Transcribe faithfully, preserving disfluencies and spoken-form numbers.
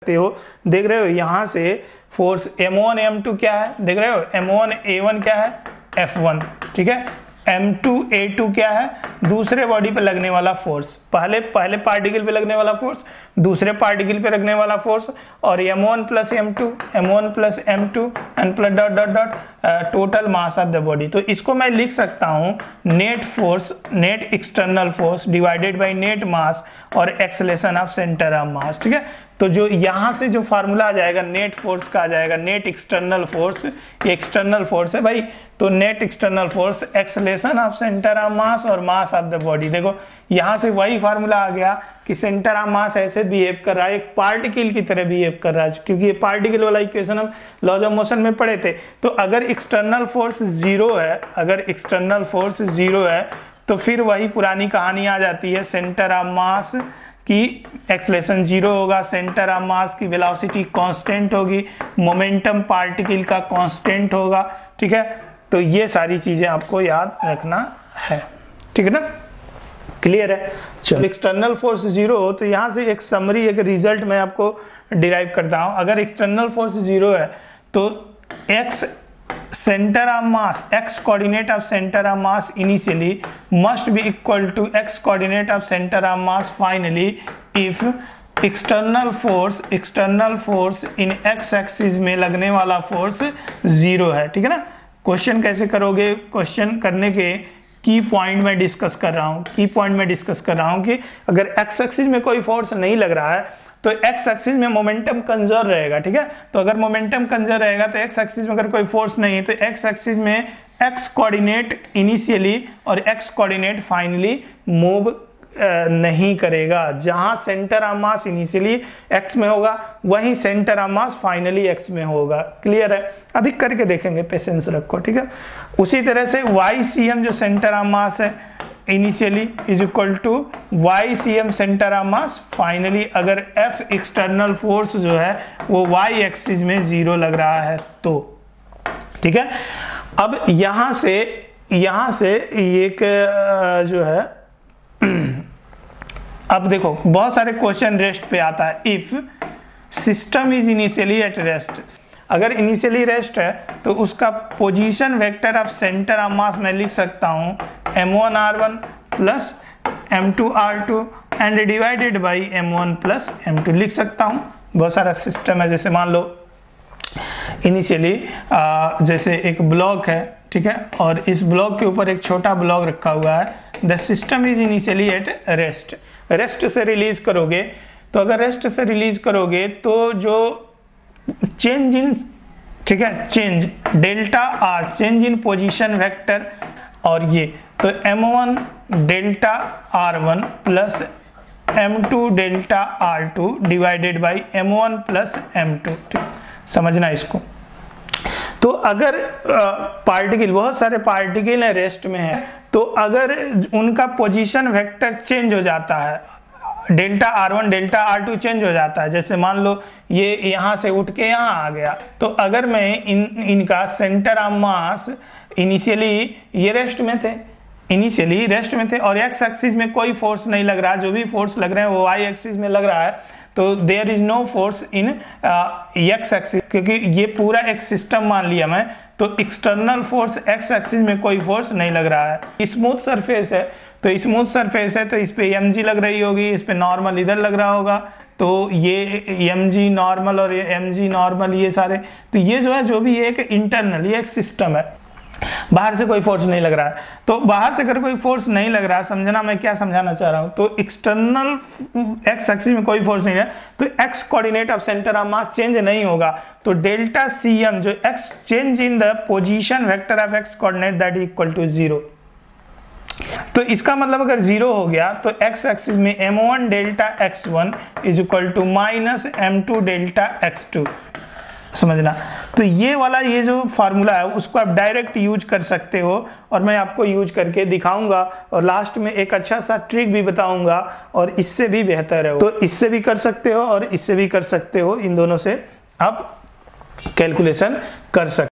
हो, देख रहे हो यहाँ से force M one M two क्या है, देख रहे हो एम वन ए वन क्या है एफ वन, ठीक है, एम टू ए टू क्या है दूसरे बॉडी पे लगने वाला फोर्स, पहले पहले पार्टिकल पे लगने वाला फोर्स, दूसरे पार्टिकल पे लगने वाला फोर्स, और M one plus M two, M one plus M two and plus dot dot dot total mass of the body. तो इसको मैं लिख सकता हूँ net force, net external force divided by net mass और acceleration of centre of mass, ठीक है। तो जो यहाँ से जो फार्मूला आ जाएगा नेट फोर्स का आ जाएगा नेट एक्सटर्नल फोर्स, ये एक्सटर्नल फोर्स है भाई, तो net external force acceleration of centre of mass और मास ऑफ द बॉडी। देखो यहाँ से वही फार्मूला आ गया कि सेंटर ऑफ मास ऐसे बिहेव कर रहा है, एक पार्टिकल की तरह बिहेव कर रहा है, क्योंकि ये पार्टिकल वाला इक्वेशन हम लॉज ऑफ मोशन में पढ़े थे। तो अगर एक्सटर्नल फोर्स जीरो है, अगर एक्सटर्नल फोर्स जीरो है तो फिर वही पुरानी कहानी आ जाती है, सेंटर ऑफ मास की एक्सेलेरेशन जीरो होगा, सेंटर ऑफ मास की वेलोसिटी कांस्टेंट होगी, मोमेंटम पार्टिकल का कांस्टेंट होगा, ठीक है। तो ये सारी चीजें आपको याद रखना है, ठीक है ना, क्लियर है। चलो एक्सटर्नल फोर्स जीरो हो तो यहाँ से एक समरी एक रिजल्ट मैं आपको डिराइव करता हूँ। अगर एक्सटर्नल फोर्स जीरो है तो X center of mass, x coordinate of center of mass initially must be equal to x coordinate of center of mass finally if external force external force in x axis में लगने वाला force zero है, ठीक है ना। Question कैसे करोगे, question करने के की पॉइंट में डिस्कस कर रहा हूँ, की पॉइंट में डिस्कस कर रहा हूँ कि अगर x एक्सिस में कोई फोर्स नहीं लग रहा है तो x एक्सिस में मोमेंटम कंजर्व रहेगा, ठीक है। तो अगर मोमेंटम कंजर्व रहेगा तो x एक्सिस में अगर कोई फोर्स नहीं है तो x एक्सिस में x कोऑर्डिनेट इनिशियली और x कोऑर्डिनेट फाइनली मूव नहीं करेगा। जहां centre of mass initially x में होगा वहीं centre of mass finally x में होगा, क्लियर है। अभी करके देखेंगे, पेशेंस रखो, ठीक है। उसी तरह से वाई सी एम जो सेंटर ऑफ मास है initially is equal to Y C M centre of mass finally, अगर F एक्सटर्नल फोर्स जो है वो y एक्सिस में जीरो लग रहा है तो, ठीक है। अब यहां से यहां से एक जो है अब देखो बहुत सारे क्वेश्चन रेस्ट पे आता है। If system is initially at rest, अगर इनिशियली रेस्ट है तो उसका position vector of centre of mass मैं लिख सकता हूं M one R one plus M two R two and divided by M one plus M two लिख सकता हूं। बहुत सारा सिस्टम है, जैसे मान लो इनिशियली जैसे एक ब्लॉक है, ठीक है, और इस ब्लॉक के ऊपर एक छोटा ब्लॉक रखा हुआ है। The system is initially at rest, rest से रिलीज करोगे तो अगर रेस्ट से रिलीज करोगे तो जो चेंज इन, ठीक है, change delta R, change in position vector, और ये तो M one delta R one plus M two delta R two divided by M one plus M two, समझना इसको। तो अगर पार्टिकल, बहुत सारे पार्टिकल है रेस्ट में है, तो अगर उनका पोजीशन वेक्टर चेंज हो जाता है, delta R one delta R two change हो जाता है, जैसे मान लो ये यहाँ से उठ के यहाँ आ गया, तो अगर मैं इन इनका सेंटर ऑफ मास इनिशियली ये रेस्ट में थे, इनिशियली रेस्ट में थे और एक्स एक्सिस में कोई फोर्स नहीं लग रहा, जो भी फोर्स लग रहे हैं वो वाई एक्सिस में लग रहा है, तो there is no force in X axis, क्योंकि ये पूरा एक सिस्टम मान लिया मैं, तो एक्सटर्नल फोर्स एक्स एक्सिस में कोई फोर्स नहीं लग रहा है। स्मूथ सरफेस है तो स्मूथ सरफेस है तो इस पे एम जी लग रही होगी, इस पे नॉर्मल इधर लग रहा होगा, तो ये एम जी नॉर्मल और ये एम जी नॉर्मल, ये सारे, तो ये जो है जो भी एक इंटरनल, ये एक सिस्टम है, बाहर से कोई फोर्स नहीं लग रहा है। तो बाहर से अगर कोई फोर्स नहीं लग रहा है, समझना मैं क्या समझाना चाह रहा हूं, तो एक्सटर्नल एक्स एक्सिस में कोई फोर्स नहीं है तो X coordinate of centre of mass change नहीं होगा, तो डेल्टा सी एम जो X change in the position vector of X coordinate that is equal to zero. तो इसका मतलब अगर जीरो हो गया तो एक्स एक्सिस में M one delta X one is equal to minus M two delta X two, समझना। तो ये वाला ये जो फार्मूला है उसको आप डायरेक्ट यूज कर सकते हो और मैं आपको यूज करके दिखाऊंगा और लास्ट में एक अच्छा सा ट्रिक भी बताऊंगा और इससे भी बेहतर है, तो इससे भी कर सकते हो और इससे भी कर सकते हो, इन दोनों से आप कैलकुलेशन कर सकते हो।